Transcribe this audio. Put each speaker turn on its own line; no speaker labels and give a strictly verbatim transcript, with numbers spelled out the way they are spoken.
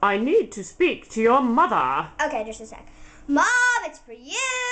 I need to speak to your mother.
Okay, just a sec. Mom, it's for you.